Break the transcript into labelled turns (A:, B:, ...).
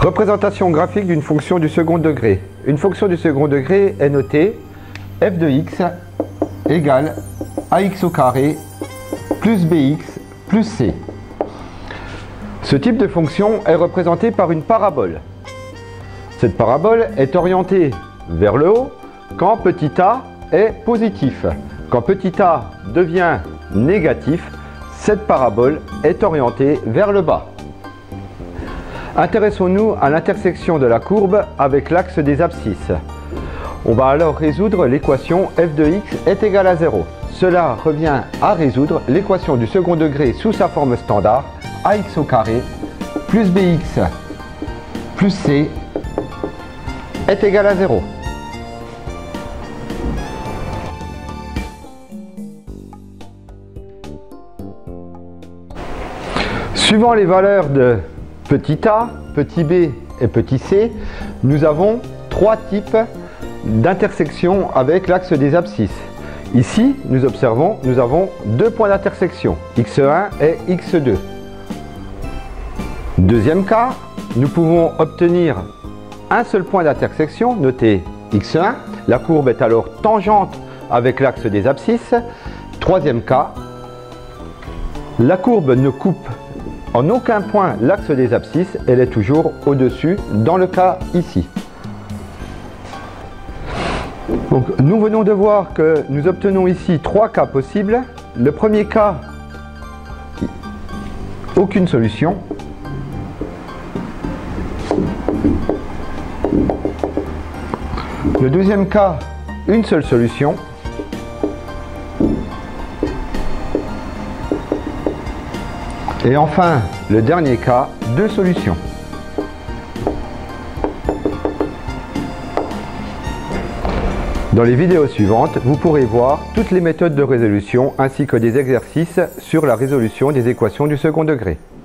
A: Représentation graphique d'une fonction du second degré. Une fonction du second degré est notée f de x égale ax au carré plus bx plus c. Ce type de fonction est représenté par une parabole. Cette parabole est orientée vers le haut quand petit a est positif. Quand petit a devient négatif, cette parabole est orientée vers le bas. Intéressons-nous à l'intersection de la courbe avec l'axe des abscisses. On va alors résoudre l'équation f de x est égal à 0. Cela revient à résoudre l'équation du second degré sous sa forme standard, ax au carré plus bx plus c est égal à 0. Suivant les valeurs de petit a, petit b et petit c, nous avons trois types d'intersection avec l'axe des abscisses. Ici, nous observons, nous avons deux points d'intersection, x1 et x2. Deuxième cas, nous pouvons obtenir un seul point d'intersection, noté x1. La courbe est alors tangente avec l'axe des abscisses. Troisième cas, la courbe ne coupe en aucun point l'axe des abscisses, elle est toujours au-dessus dans le cas ici. Donc, nous venons de voir que nous obtenons ici trois cas possibles. Le premier cas, aucune solution. Le deuxième cas, une seule solution. Et enfin, le dernier cas, deux solutions. Dans les vidéos suivantes, vous pourrez voir toutes les méthodes de résolution ainsi que des exercices sur la résolution des équations du second degré.